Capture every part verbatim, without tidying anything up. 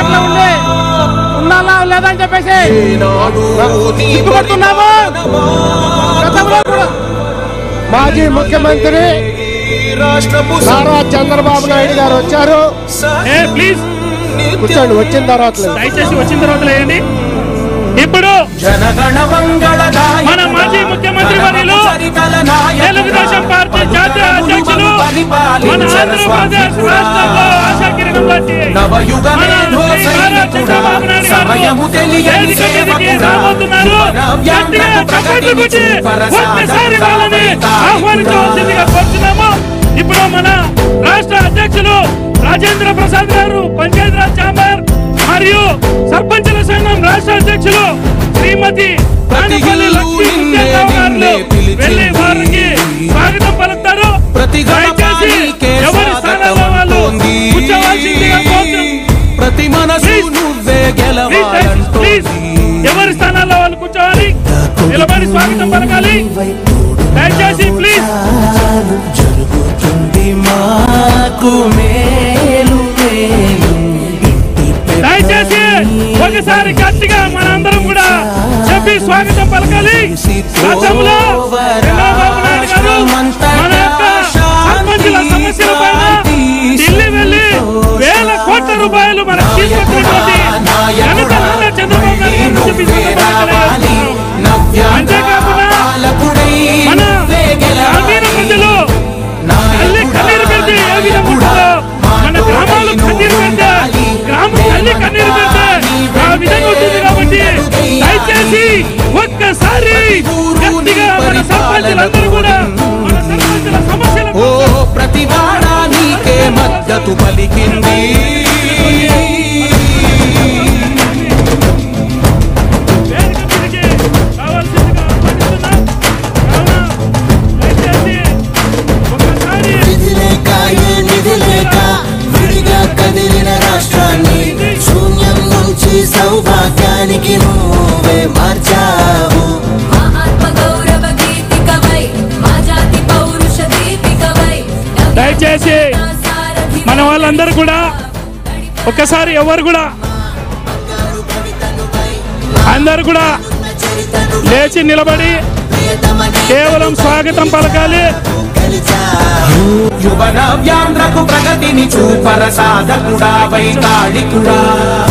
పార్టీలో ఉండి ఉన్నాలా లేదని చెప్పేసి సిగ్గుపడుతున్నాము. గతంలో కూడా మాజీ ముఖ్యమంత్రి నారా చంద్రబాబు నాయుడు గారు వచ్చారు. ప్లీజ్ కూర్చోండి, వచ్చిన తర్వాత దయచేసి వచ్చిన తర్వాత లేండి. ఇప్పుడు మన మాజీ ముఖ్యమంత్రి వర్యులు తెలుగుదేశం పార్టీ జాతీయ అధ్యక్షులు మన ఆంధ్రప్రదేశ్ రాష్ట్రంలో ఆశాకిరణం లాంటి మన నారా చంద్రబాబు నాయుడు గారు రాబోతున్నారు. గట్టిగా చప్పట్లు కొట్టి ఒక్కసారి వాళ్ళని ఆహ్వానించవలసిందిగా కోరుతున్నాము. ఇప్పుడు మన రాష్ట్ర అధ్యక్షులు రాజేంద్ర ప్రసాద్ గారు పంచాయతీరాజ్ ఛాంబర్ మరియు సర్పంచుల సంఘం రాష్ట్ర అధ్యక్షులు శ్రీమతి వెళ్లి వారికి స్వాగతం పలుకుతారు. దయచేసి ఎవరి స్థానాల్లో వాళ్ళు కూర్చోవాల్సిందిగా ఎవరి స్థానాల్లో వాళ్ళు కూర్చోవాలి, నిలబడి స్వాగతం పలకాలి. దయచేసి ప్లీజ్ దయచేసి ఒకసారి గట్టిగా మనందరం కూడా చెప్పి స్వాగతం పలకాలి. గతంలో చంద్రబాబు నాయుడు గారు మన యొక్క సర్పంచుల సమస్యల పైన ఢిల్లీ వెళ్లి వేల కోట్ల రూపాయలు మనకు తీసుకొచ్చినటువంటి ఘనత నారా చంద్రబాబు నాయుడు చెప్పి అంతేకాకుండా మన గ్రామీణ ప్రజలు తల్లి కన్నీరు పెడితే ఏ విధంగా ఉంటుందో, మన గ్రామాలు కన్నీరు పెడితే గ్రామం తల్లి కన్నీరు పెడితే ఆ విధంగా ఉంటుంది. కాబట్టి దయచేసి ఒక్కసారి గట్టిగా మన సర్పంచులందరూ కూడా మన సర్పంచుల సమస్యలు ప్రతి వాడా నీకే మద్దతు పలికింది. సౌభాగ్యానికి నువ్వే మార్చావు. దయచేసి మన వాళ్ళందరూ కూడా ఒక్కసారి ఎవరు కూడా అందరు కూడా లేచి నిలబడి కేవలం స్వాగతం పలకాలి. యువనవ్యాంధ్రకు ప్రగతిని చూపర సాధకుడా వైతాళికుడా.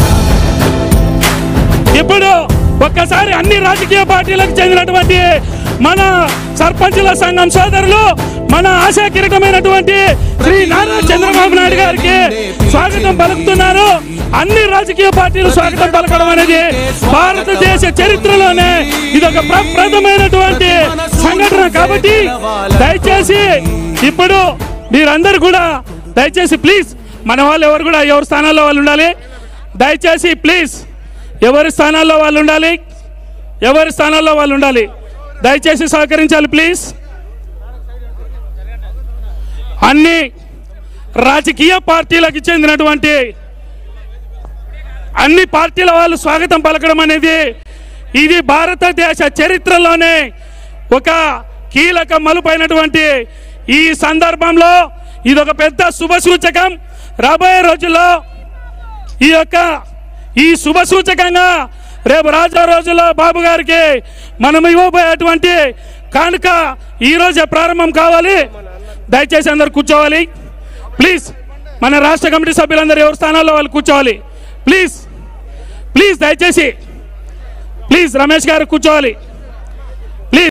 ఇప్పుడు ఒక్కసారి అన్ని రాజకీయ పార్టీలకు చెందినటువంటి మన సర్పంచుల సంఘం సోదరులు మన ఆశా కిరీటమైనటువంటి శ్రీ నారా చంద్రబాబు నాయుడు గారికి స్వాగతం పలుకుతున్నారు. అన్ని రాజకీయ పార్టీలు స్వాగతం పలకడం అనేది భారతదేశ చరిత్రలోనే ఇదొక ప్రప్రథమైనటువంటి సంఘటన. కాబట్టి దయచేసి ఇప్పుడు మీరందరూ కూడా దయచేసి ప్లీజ్ మన వాళ్ళు ఎవరు కూడా ఎవరి స్థానాల్లో వాళ్ళు ఉండాలి. దయచేసి ప్లీజ్ ఎవరి స్థానాల్లో వాళ్ళు ఉండాలి, ఎవరి స్థానాల్లో వాళ్ళు ఉండాలి. దయచేసి సహకరించాలి ప్లీజ్. అన్ని రాజకీయ పార్టీలకు చెందినటువంటి అన్ని పార్టీల వాళ్ళు స్వాగతం పలకడం అనేది ఇది భారతదేశ చరిత్రలోనే ఒక కీలక మలుపైనటువంటి ఈ సందర్భంలో ఇదొక పెద్ద శుభ సూచకం. రాబోయే రోజుల్లో ఈ యొక్క ఈ శుభ సూచకంగా రేపు రాజా రోజుల్లో బాబు గారికి మనం ఇవ్వబోయేటువంటి కానుక ఈ రోజే ప్రారంభం కావాలి. దయచేసి అందరు కూర్చోవాలి ప్లీజ్. మన రాష్ట్ర కమిటీ సభ్యులందరూ ఎవరి స్థానాల్లో వాళ్ళు కూర్చోవాలి ప్లీజ్. ప్లీజ్ దయచేసి ప్లీజ్ రమేష్ గారు కూర్చోవాలి.